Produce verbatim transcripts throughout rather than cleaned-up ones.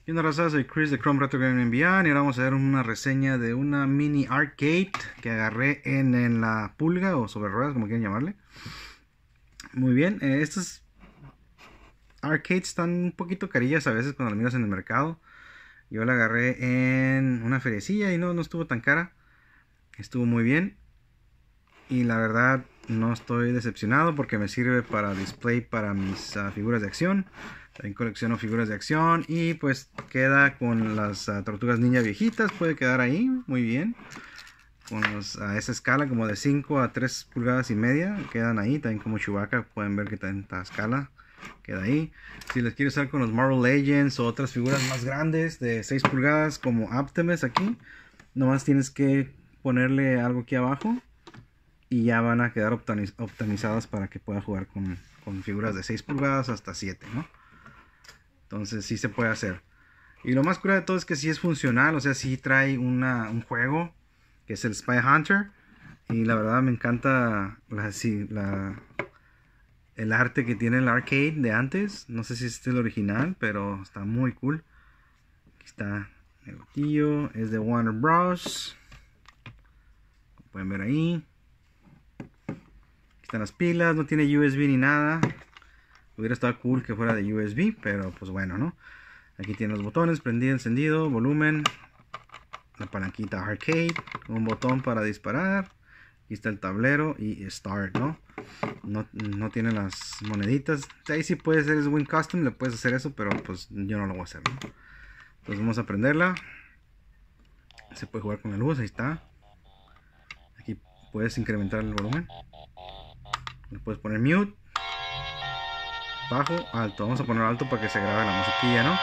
¿Qué onda, raza? Soy Chris de Chrome Retro Gaming Beyond y ahora vamos a ver una reseña de una mini arcade que agarré en, en la pulga o sobre ruedas, como quieran llamarle. Muy bien, eh, estas arcades están un poquito carillas a veces cuando las miras en el mercado. Yo la agarré en una feriecilla y no, no estuvo tan cara. Estuvo muy bien. Y la verdad no estoy decepcionado porque me sirve para display para mis uh, figuras de acción. También colecciono figuras de acción y pues queda con las uh, tortugas ninja viejitas. Puede quedar ahí muy bien. Con los, a esa escala como de cinco a tres pulgadas y media. Quedan ahí. También como Chewbacca pueden ver que tanta escala queda ahí. Si les quiero usar con los Marvel Legends o otras figuras más grandes de seis pulgadas como Optimus aquí. Nomás tienes que ponerle algo aquí abajo. Y ya van a quedar optimiz optimizadas para que pueda jugar con, con figuras de seis pulgadas hasta siete, ¿no? Entonces sí se puede hacer. Y lo más cura de todo es que sí es funcional. O sea, sí trae una, un juego que es el Spy Hunter. Y la verdad me encanta la, sí, la, el arte que tiene el arcade de antes. No sé si este es el original, pero está muy cool. Aquí está el botillo. Es de Warner Bros. Como pueden ver ahí. Están las pilas, no tiene U S B ni nada. Hubiera estado cool que fuera de U S B, pero pues bueno, ¿no? Aquí tiene los botones, prendido, encendido, volumen, la palanquita arcade, un botón para disparar. Aquí está el tablero y start, ¿no? No, no tiene las moneditas. Ahí sí puede ser, es Win Custom, le puedes hacer eso, pero pues yo no lo voy a hacer, ¿no? Entonces vamos a prenderla. Se puede jugar con la luz, ahí está. Aquí puedes incrementar el volumen. Le puedes poner mute, bajo, alto. Vamos a poner alto para que se grabe la musiquilla, ¿no?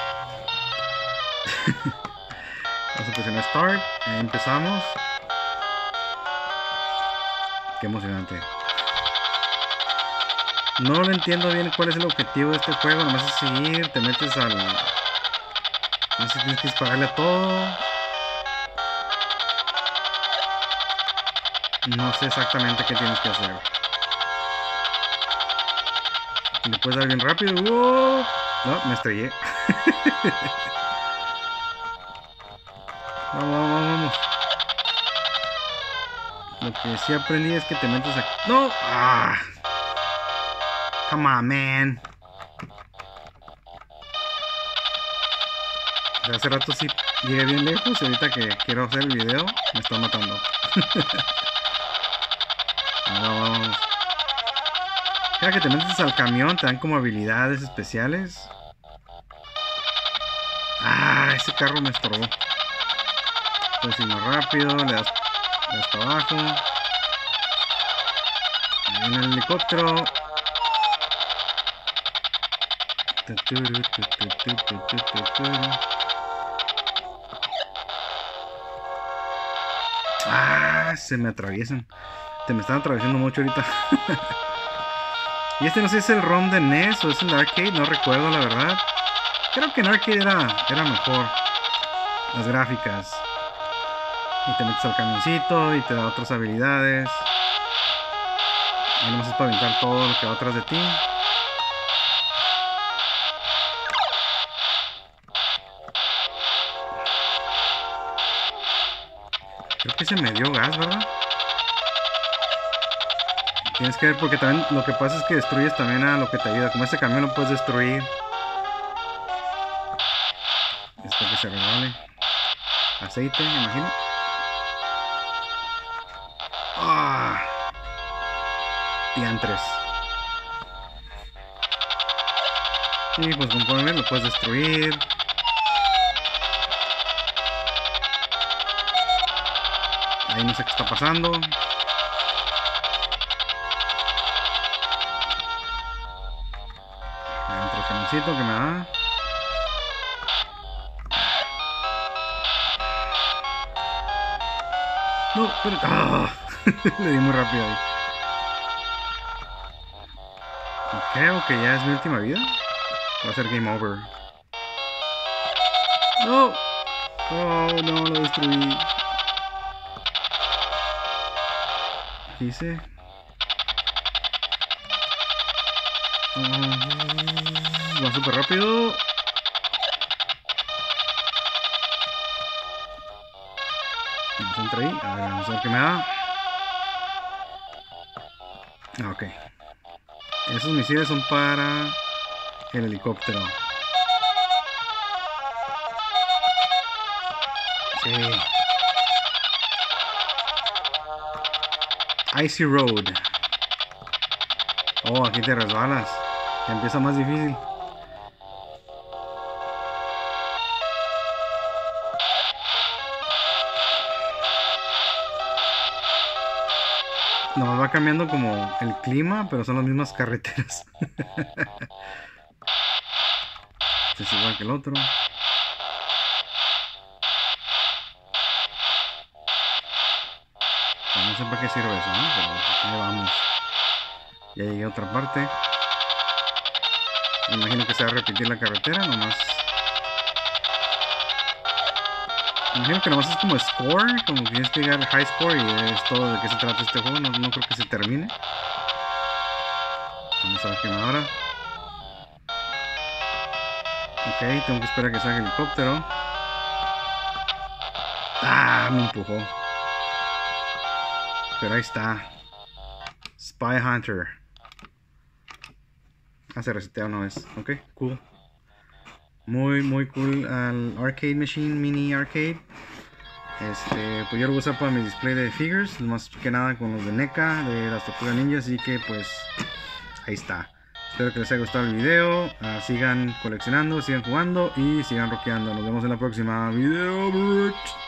Vamos a presionar start. Ahí empezamos. Qué emocionante. No lo entiendo bien cuál es el objetivo de este juego. Nomás es seguir, te metes al... No sé si tienes que dispararle a todo. No sé exactamente qué tienes que hacer. Le puedes dar bien rápido. ¡Wow! No, me estrellé. Vamos, vamos, vamos. Lo que sí aprendí es que te metes aquí. ¡No! ¡Ah! Come on, man. Hace rato sí llegué bien lejos y ahorita que quiero hacer el video me está matando. Ahora vamos. Cada que te metes al camión te dan como habilidades especiales. Ah, ese carro me estorbó. Puedes ir más rápido, le das, le das para abajo. Ahí viene el helicóptero. Ah, se me atraviesan. Te me están atravesando mucho ahorita. Y este no sé si es el ROM de N E S o es el arcade, no recuerdo la verdad. Creo que en arcade era, era mejor las gráficas. Y te metes al camioncito y te da otras habilidades. Ahí nomás es para aventar todo lo que va atrás de ti. Creo que se me dio gas, ¿verdad? Tienes que ver porque también lo que pasa es que destruyes también a lo que te ayuda. Como este camión lo puedes destruir. Es para que se regale. Aceite, me imagino. Ah, diantres. Y pues conforme lo puedes destruir. Ahí no sé qué está pasando. Otro camioncito que me da. No, pero... ¡Ah! Le di muy rápido ahí. Creo que ya es mi última vida. Va a ser game over. No. Oh, no, lo destruí. ¿Qué hice? Oh, va súper rápido. Vamos a entrar ahí. A ver, vamos a ver qué me da. Ah, ok. Esos misiles son para el helicóptero. Sí. Icy Road. Oh, aquí te resbalas. Ya empieza más difícil. Nos va cambiando como el clima, pero son las mismas carreteras. Este es igual que el otro. Pues no sé para qué sirve eso, ¿no? Pero ahí vamos. Ya llegué a otra parte. Me imagino que se va a repetir la carretera, nomás. Me imagino que nomás es como score, como que tienes que llegar al high score y es todo de qué se trata este juego. No, no creo que se termine. Vamos a ver qué ahora. Ok, tengo que esperar a que salga el helicóptero. Ah, me empujó. Pero ahí está. Spy Hunter. Ah, se resetea una vez. Ok, cool. Muy, muy cool al Arcade Machine, Mini Arcade. Este, pues yo lo uso para mi display de figures, más que nada con los de NECA, de las Tortugas Ninja, así que pues ahí está. Espero que les haya gustado el video, uh, sigan coleccionando, sigan jugando y sigan rockeando. Nos vemos en la próxima video.